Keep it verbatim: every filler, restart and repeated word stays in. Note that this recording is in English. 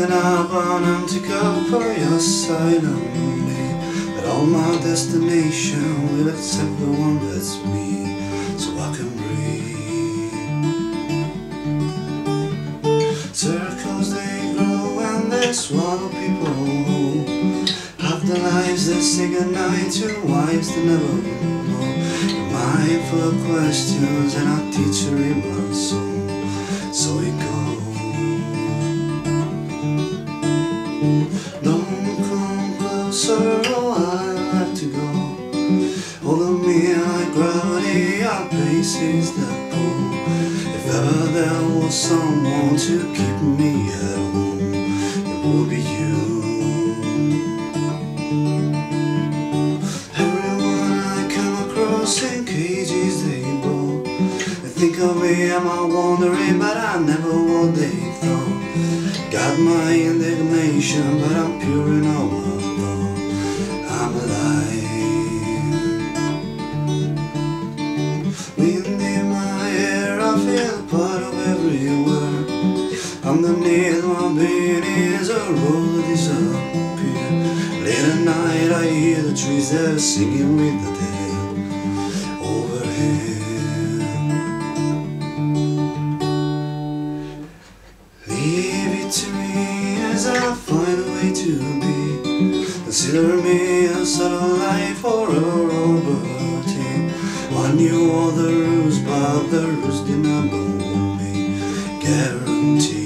Then I wanted to go for your silently, but all my destination will accept the one that's me, so I can breathe. Circles they grow and they swallow people whole. Half the lives they say goodnight to, wives they never know. Your mind full of questions and I teach her in my soul. So it goes. Don't come closer, oh I have to go. Holding me like gravity, our places that pull. If ever there was someone to keep me at home, it would be you. Everyone I come across in cages they broke. They think of me, am I wandering, but I never what they thought. Got my indignation, but I'm pure in all my thought. I'm alive. Wind in my hair, I feel part of every word. Underneath my being is a road that disappear. Late at night I hear the trees there singing with the dead overhead. Leave it to me as I find a way to be. Consider me a subtle life or a roboty. I knew all the rules, but the rules did not know me. Guarantee.